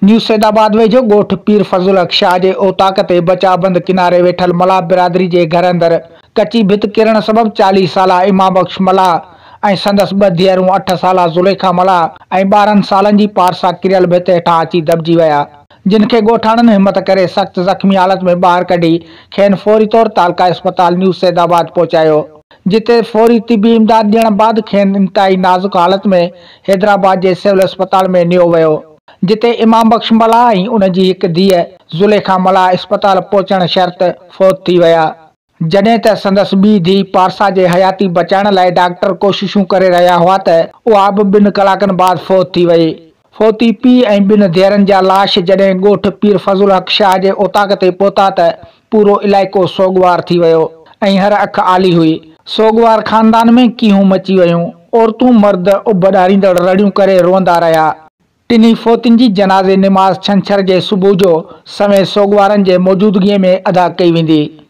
New Saidabad वेझो गोठ पीर फज़ुल हक शाह जे ओताक ते बचाबंद किनारे वेठल मलाह बिरादरी जे घर अंदर कच्ची भित किरण सबब 40 साला इमाम बख्श मलाह ऐं संदसि 2 धीअरूं 8 साला ज़ुलेखा मलाह ऐं 12 सालनि जी पारसा किरियल भित हेठां अची दॿिजी विया, जिन खे ॻोठाणनि हिमत करे सख़्त ज़ख़्मी हालत में ॿाहिरि कढी खेनि फौरी तौर तालका अस्पताल न्यू सैदाबाद पहुचायो, जिते फौरी तिबी इमदाद ॾियण बाद खेनि इंतहाई नाज़ुक हालत में हैदराबाद जे सिविल अस्पताल में नियो वियो, जिते इमाम बख्श मलाह ऐं उन जी हिकु धीअ ज़ुलेखा मलाह अस्पताल पहुचण शर्त फौत थी विया, जॾहिं त संदसि ॿी धीउ पारसा जे हयाती बचाइण लाइ डॉक्टर कोशिशूं करे रहिया हुआ त उहा बि 2 कलाकनि बाद फौत थी वई। फौती पीउ ऐं 2 धीअरनि जा लाश जॾहिं ॻोठ पीर फज़ुल हक शाह जे ओताक ते पहुता त पूरो इलाइक़ो सोगवार थी वियो ऐं हर अख आली हुई। सोगवार ख़ानदान में कीहूं मची वियूं, औरतूं मर्द उब ॾारींदड़ रड़ियूं करे रोअंदा रहिया। टिनी फौतियुनि जी जनाज़े निमाज़ छंछर जे सुबुह जो समय सोगवारनि जे मौजूदगीअ में अदा कई वेंदी।